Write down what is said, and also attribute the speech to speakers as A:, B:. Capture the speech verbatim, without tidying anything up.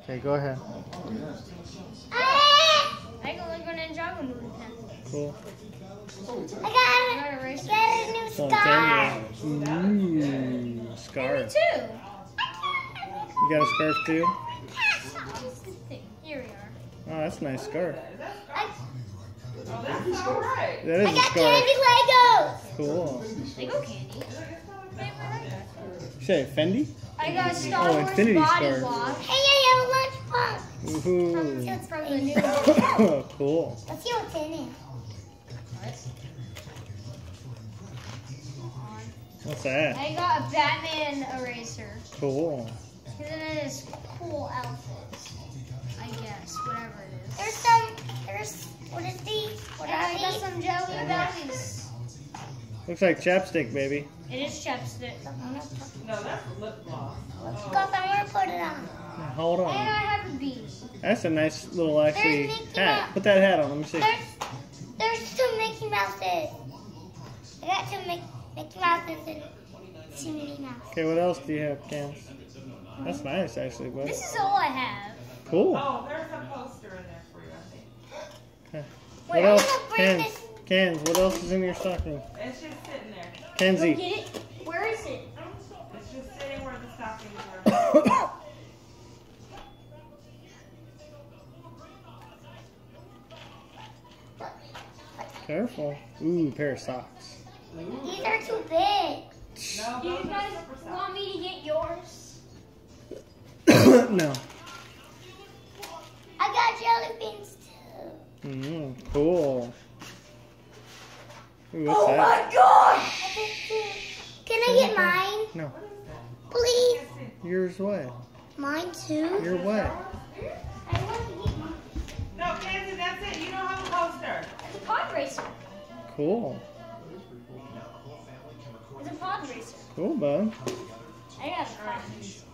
A: Okay, go ahead.
B: I got Lego Ninjago movie pen.
A: Cool.
B: I got, I got a racer. Get a new scar.
A: Ooh, scarf.
B: Me too.
A: You got a scarf too?
B: Here we are.
A: Oh, that's a nice scarf.
B: I,
C: Oh, that's all right.
A: That is
B: I
A: a
B: got
A: scarf.
B: candy Legos.
A: Cool.
B: Lego candy.
A: You say Fendi?
B: I got a Star
A: Oh,
B: Wars
A: Infinity
B: body
A: Scarf.
B: wash. Hey, I have a lunchbox.
A: Woohoo.
B: That's from the new.
A: Cool.
B: Let's see what's in it.
A: What's that?
B: I got a Batman eraser.
A: Cool.
B: And then it is cool outfits. I guess, whatever it is. There's some, there's, what is these? What are I got some jelly bellies.
A: Looks like chapstick, baby.
B: It is chapstick.
C: No, that's lip gloss.
B: Let's go, I'm gonna put it on.
A: Hold
B: And I
A: on.
B: have a beanie.
A: That's a nice little actually
B: There's Mickey
A: hat.
B: Mouse.
A: Put that hat on. Let me see.
B: There's, there's two Mickey Mouses. I got two Mickey, Mickey Mouses and two Minnie Mouse.
A: Okay, what else do you have, Cam? That's nice, actually, bud.
B: This is all I have.
A: Cool.
C: Oh, there's a poster in there for you, I think.
A: Okay.
B: Wait,
A: What
B: I'm
A: else?
B: gonna bring
A: Cans.
B: this.
A: Cans. What else is in your stocking?
C: It's just sitting there.
A: Kenzie.
B: Get it? Where is it?
C: It's just sitting where the stockings were.
A: Careful. Ooh, pair of socks.
B: These are too big.
C: No,
B: Do you
C: those are
B: guys
C: super soft.
B: want me to get yours?
A: No.
B: I got jelly beans too.
A: Mm, cool. Ooh, what's
B: Oh
A: that?
B: my gosh! Can I get mine?
A: No.
B: Please.
A: Yours what?
B: Mine too?
A: You're what?
B: I want to get mine.
C: No, Kenzie, that's it. You don't have a poster.
B: It's a pod racer.
A: Cool.
B: It's a pod racer.
A: Cool, bud.
B: I got a pod racer.